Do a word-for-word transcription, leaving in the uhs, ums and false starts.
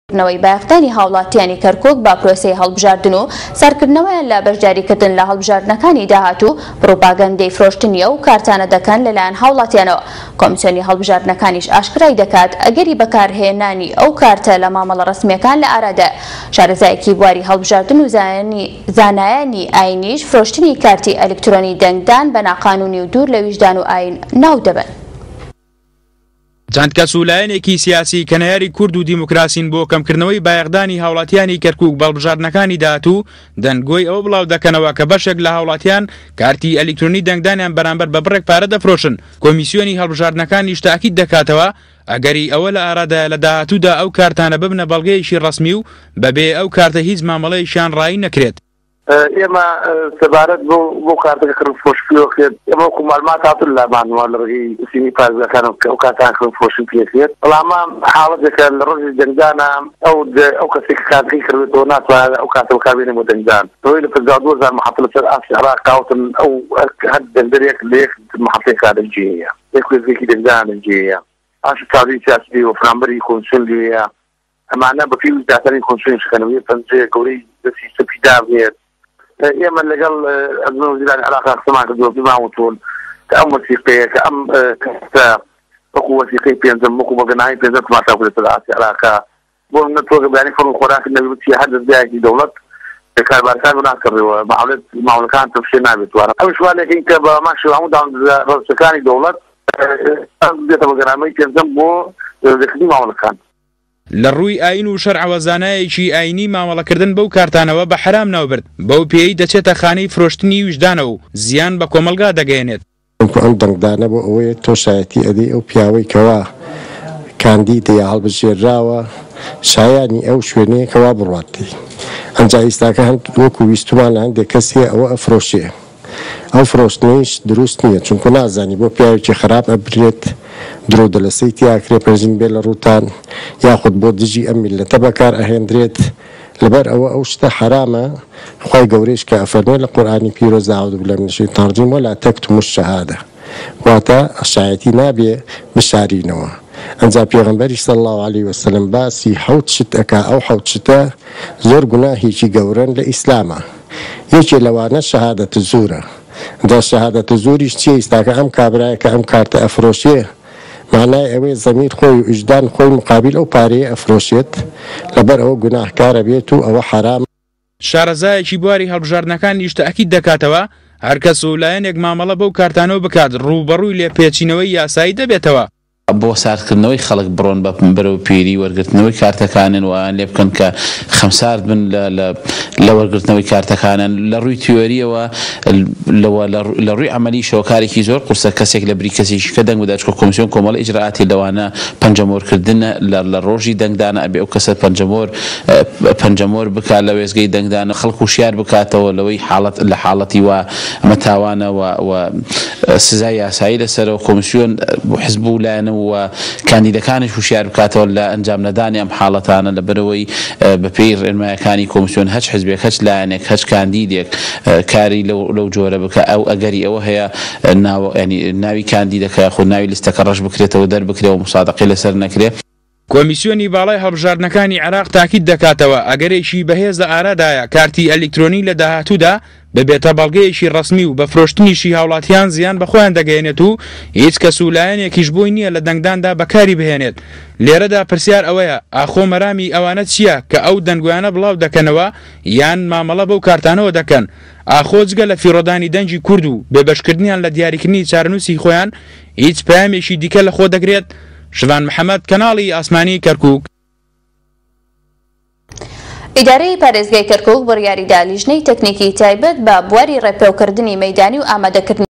نوی باختانی هاوڵاتیانی کەرکووک با پرۆسەی هەڵبژاردن و سەرکردنەوەیان لە بەشداریکردن لە هەڵبژاردنەکانی داهاتوو پرۆپاگەندەی فرۆشتنیە و کارتانە دەکەن لەلایەن هاوڵاتیانەوە. کۆمیسیۆنی هەڵبژاردنەکانیش ئاشکرای دەکات ئەگەری بەکارهێنانی ئەو کارتە لە مامەڵە ڕسمیەکان لە ئارادا. شارەزایەکی بواری هەڵبژاردن و زانایانی ئاینیش فرۆشتنی کارتی ئەلکترۆنی دەنگدان بە ناقانونی و دوور لە ویژدان و ئاین ناو دەبن. چەند کەس و لایەنێکی سیاسی کەنایاری کورد و دیموکراسین بۆ کەمکردنەوەی بایەخدانی هاوڵاتیانی کەرکووک بەڵبژاردنەکانی داهاتوو دەنگۆی ئەوە بڵاو دەکەنەوە کە بەشێک لە هاوڵاتیان کارتی ئەلکترۆنی دەنگدانیان بەرامبەر بە بڕێک پارە دەفرۆشن. کۆمیسیۆنی هەڵبژاردنەکانیش تاکید دەکاتەوە ئەگەری ئەوە لە ئارادە لە داهاتوودا ئەو کارتانە ببنە بەڵگەیەکی ڕسمی و بەبێ ئەو کارتە هیچ مامەڵەیەکیان ڕایی نەکرێت. ئێمە سەبارەت بۆ کارتەکە کردفرۆشیۆکرێت ئێمە وەکو ماڵومات هاتوون لە مانوە لە ڕێگەی سینی پارێزەکان ئەو کارتان کردفرۆشی پێکرێت. بەڵام حاڵەتێکە لە ڕۆژی دەنگدانە ئەو ئەو کەسێک کارتەکەی کردێتەوە ناتوانێت ئەو کاتە بەکاربێنێ بۆ دەنگدان. ئەوەی لە پەرزا دوو هەزار محەفڵە سەر ئاستی عێراق کاوتن ئەو هەر دەنگدەرێک لە یەک محەفڵەی کارەنجێیە یەک وێزێکی دەنگدانەنجێیە ئاش چاوی سیاسی و فەرمانبەری کۆمیسیۆن لێیە ئەمانە بە پێی داهاتانی کۆمیسیۆنی شکەنەوەی پەنجەیە گەورەی دەستی سەپیدا بێت. ئێمە لەگەڵ ئەزمە وەزیرانی عێراق قسەمان کردووە پێماوتون کە ئەم وەسیقەیە کە ئەم کەسە وەکو وەسیقەی پێنجەم وەکو بەگەناهی پێنجەم تەماشا بکرێتە لە ئاستی عێراقا بۆ منە تۆ بەیانی فەرمی خۆراکردنەوەی بچی هەر دەستگایەکی دەوڵەت کاربارەکان و ناکڕێەوە معاملەت ماوەڵەکان تەفشێ نابێت وانە ئەو شوانێکین کە بە ماشی هەموو ڕەوسەکانی دەوڵەت بێتە بەگەنامەی پێنجەم بۆ دەکردنی ماوەڵەکان. لە ڕووی ئاین و شەرع وەزانایەکی ئاینی مامەڵەکردن بەو کارتانەوە بە حرام ناوبرد بەو پێی دەچێتە خانەی فرۆشتنی ویژدانە و زیان بە کۆمەلگا دەگەێنێت. ئەم دەنگدانە بۆ ئەوەیە تۆشایەتی ئەدەی ئەو پیاوەی کەوا کاندیدەیە هەڵبژێراوە شایانی ئەو شوێنەیە کەوا بڕواتی ئەنجا ئیستاکە هەند وەکو ویستومان لە هەندێک کەسێ ئەوە ئەفرۆشێ ئەو فرۆشتنەوەیش دروست نییە چونکە نازانی بۆ پیاوێکی خراپ ئەبرێت درۆ دەلەسەی تیاکرێ پەرژین بێ لە ڕووتان یاخود بۆ دژی ئەم میلەتە بەکار ئەهێنرێت لەبەر ئەوە ئەو شتە حرامە. خوای گەورەیش کە ئەفەرمێ لە قورئانی پیرۆز ئەعوذ بالله من الشیطان الرجیم ولا تەکتموا الشەهادە واتە شایەتی نابێ بشارینەوە. ئەنجا پێغەمبەریش صلی الله علیه وسلم باسی حەوت شت ئەکا ئەو حەوت شتە زۆر گوناهێکی گەورەن لە ئیسلامە. یەکێ لەوانە شەهادەت زوورە. دا شەهادەت زووریش چیە؟ ئیستاکە ئەم کابرایە کە ئەم کارتە ئەفرۆشێ معنای ئەوەی زەمیر خۆی و وجدان خۆی مقابل ئەو پارەیە ئەفرۆشێت لەبەر ئەوە گوناهکارە بێت و ئەوە حرام. شارەزایەکی بواری هەڵبژاردنەکانیش تاکید دەکاتەوە هەر کەس و لایەنێک مامەڵە بەو کارتانەوە بکات ڕووبەڕووی لێپێچینەوەی یاسایی دەبێتەوە. بۆ ساردکردنەوەی خەڵک بڕۆن بە بەرەو پیری وەرگرتنەوەی کارتەکانن وان لێ بکەن کە خەمسارد بن لە وەرگرتنەوەی کارتەکانن لە ڕووی تیۆریەوە لە ڕووی عملی شەوکارێکی زۆر قورسە کەسێک لە بری کەسێکی کە دەنگ بداچکە کۆمیسیۆن کۆمەڵە ئیجرعاتی لەوانە پەنجەمۆرکردن لە ڕۆژی دەنگدانە ئەبێ ئەو کەسە پەنجەمۆر پەنجەمۆر بکات لە وێزگەی دەنگدانە خەڵک وشیار بکاتەوە لەوەی حاڵەت لە حاڵەتی وا ئەمە تاوانە و سزای یاسایی لەسەرەوە کۆمیسیۆن حزب و لایەنە و کاندیدەکانش هوشیار بکاتەوە لە ئەنجام نەدانی ئەم حاڵەتانە لەبەرەوەی بەپێی ڕێنمایەکانی کۆمیسیۆن هەچ حزبێک هەچ لایەنێک هەچ کاندیدێک کاری لەو جۆرە بکە ئەو ئەگەری ئەوە هەیە ناوی کاندیدەکە خۆ ناوی لیستەکە ڕەش بکرێتەوە دەربکرێەوە مسادقەی لەسەر نەکرێت. کۆمیسیۆنی باڵای هەڵبژاردنەکانی عێراق تاکید دەکاتەوە ئەگەرێکی بەهێز لە ئارادایە کارتی ئەلکترۆنی لە داهاتوودا ببێتە بەڵگەیەکی ڕسمی و بە فرۆشتنیشی هاوڵاتیان زیان بەخۆیان دەگەێنێت و هیچ کەس و لایەنێکیش بۆی نییە لە دەنگداندا بەکاری بهێنێت. لێرەدا پرسیار ئەوەیە ئاخۆ مەرامی ئەوانە چییە کە ئەو دەنگویانە بڵاو دەکەنەوە یان مامەڵە بەو کارتانەوە دەکەن. ئاخۆ جگە لە فیڕۆدانی دەنگی کورد و بێبەشکردنیان لە دیاریکردنی چارەنووسی خۆیان هیچ پەیامێکی دیکە لە خۆ دەگرێت. شوان محەممەد کەناڵی ئاسمانی کەرکووک. ئیدارەی پارێزگای کەرکووک بڕیاریدا لیژنەی تەکنیکی تایبەت بە بواری ڕێپێوکردنی مەیدانی و ئامادەکردنی